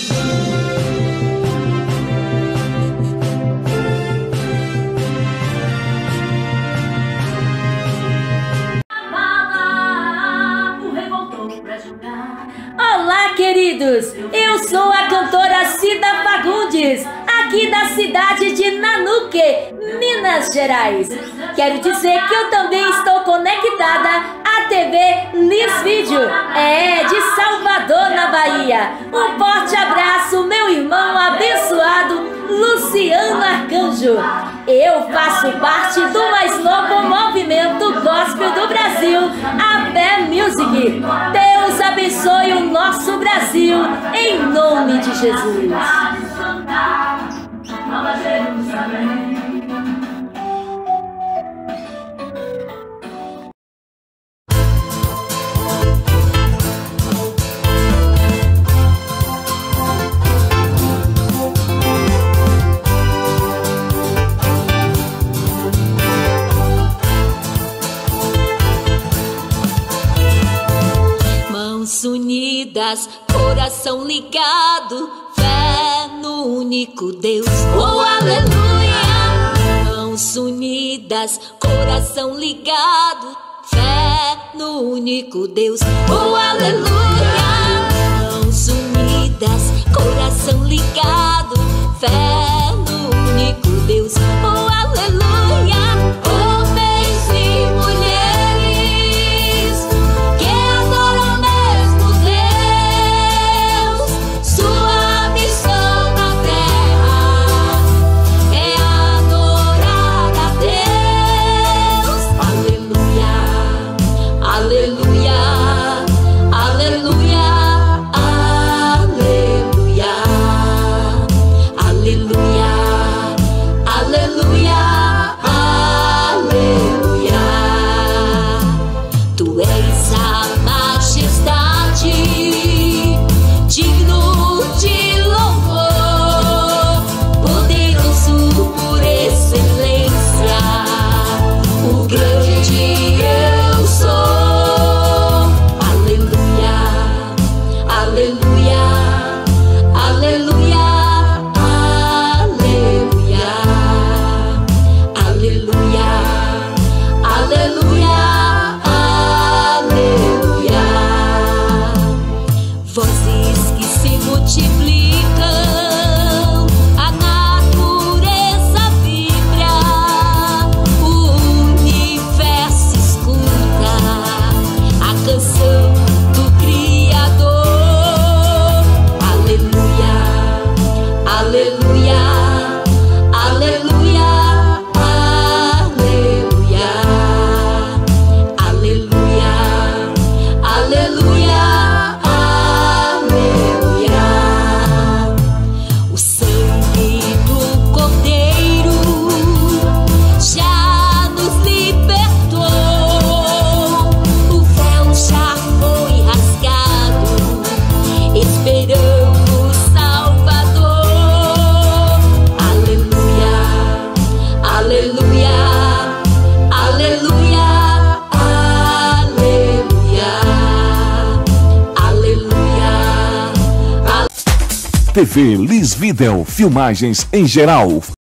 Olá, queridos! Eu sou a cantora Cida Fagundes, aqui da cidade de Nanuque, Minas Gerais. Quero dizer que eu também estou conectada à TV Liz Vídeo, de Salvador, na Bahia. Um forte abraço, meu irmão abençoado Luciano Arcanjo. Eu faço parte do mais novo movimento gospel do Brasil, a Fé Music. Deus abençoe o nosso Brasil, em nome de Jesus. Unidas, coração ligado, fé no único Deus. Oh, aleluia! Mãos unidas, coração ligado, fé no único Deus. Oh, aleluia! Mãos unidas, coração ligado, fé no único Deus. Oh, aleluia! Homens e mulheres que adoram TV Liz Video, filmagens em geral.